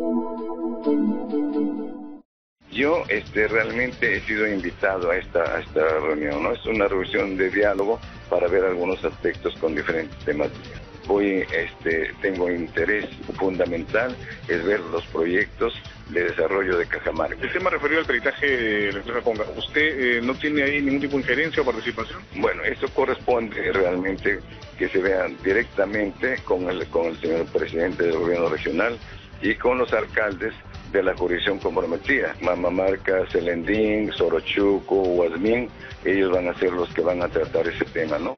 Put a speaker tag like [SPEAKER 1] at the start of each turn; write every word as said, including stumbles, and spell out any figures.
[SPEAKER 1] Yo este, realmente he sido invitado a esta, a esta reunión, ¿no? Es una reunión de diálogo para ver algunos aspectos con diferentes temáticas. Hoy este, tengo interés fundamental es ver los proyectos de desarrollo de Cajamarca.
[SPEAKER 2] El tema referido al peritaje de la empresa Conga, ¿usted eh, no tiene ahí ningún tipo de injerencia o participación?
[SPEAKER 1] Bueno, eso corresponde realmente que se vean directamente con el, con el señor presidente del gobierno regional y con los alcaldes de la jurisdicción comprometida, Mamamarca, Selendín, Sorochuco, Huasmín, ellos van a ser los que van a tratar ese tema, ¿no?